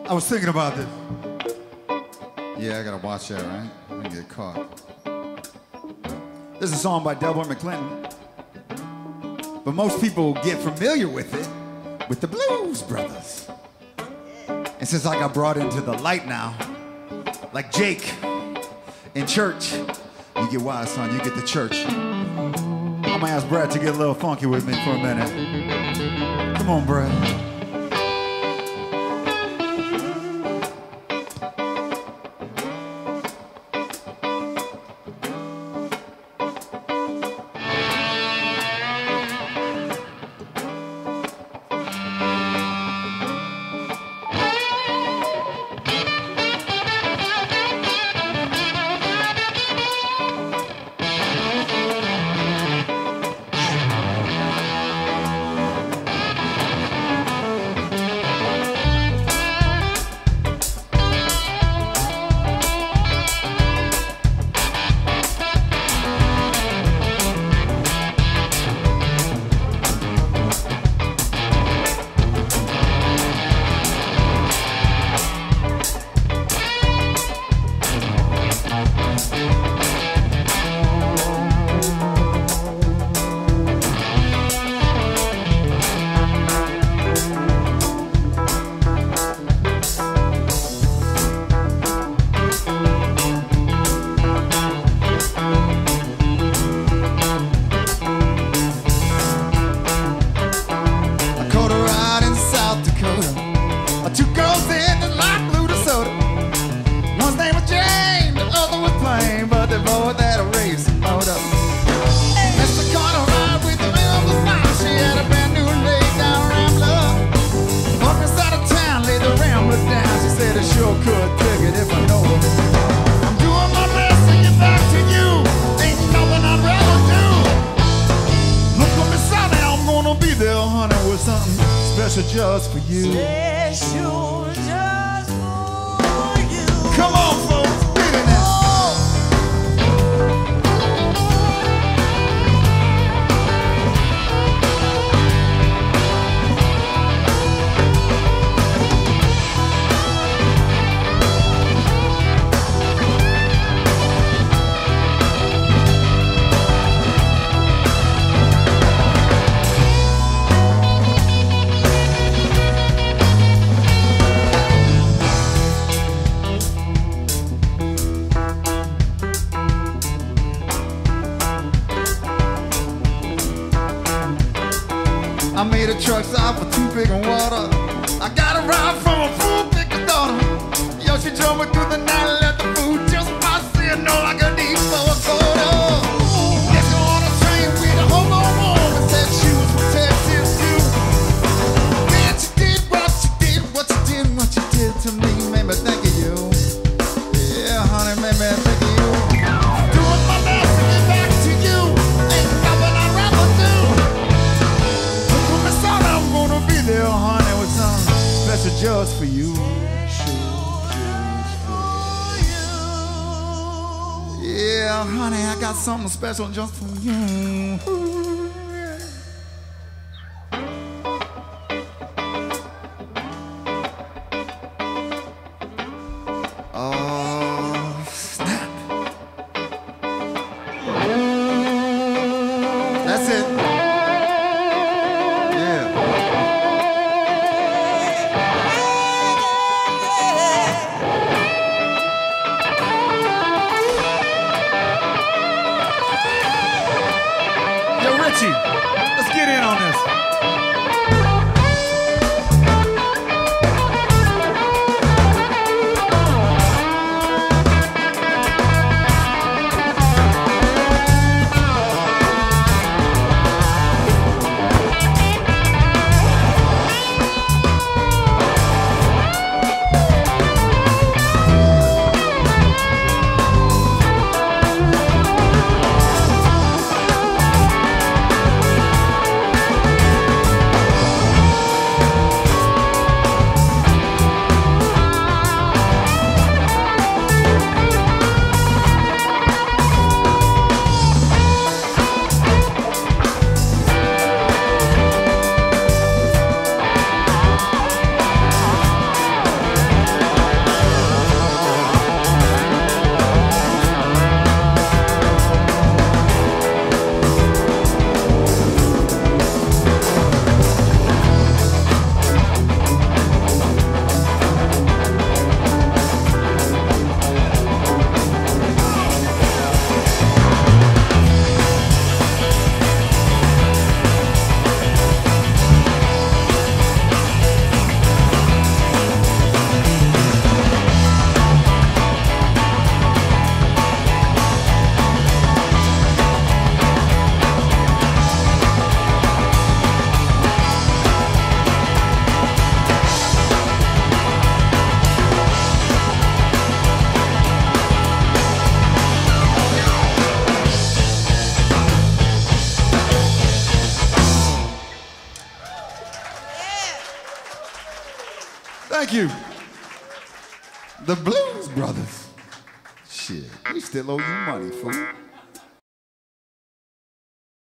I was thinking about this. Yeah, I gotta watch that, right? I'm gonna get caught. This is a song by Delbert McClinton, but most people get familiar with it with the Blues Brothers. And since I got brought into the light now, like Jake in church, you get wild, son, you get the church. I'm gonna ask Brad to get a little funky with me for a minute. Come on, Brad. Just for you. Special just for you. Come on, folks, get in there. I made a truck stop for 2 big and water. I got a ride from a fool picker's daughter. Yo, she drove me through the night and let the food just pass. You know like a deep for a quarter. Let's go on a train with a hobo woman. Said she was from Texas too. Man, she did what she did, what you did, what you did to me. Made me think of you. Yeah, honey, made me think of you. Doing my best to get back to you. Ain't nothing I'd rather do. I'm gonna be there, honey, with something special just for you. Yeah, honey, I got something special just for you. Oh, snap. That's it. Thank you. The Blues Brothers. Shit, we still owe you money, fool.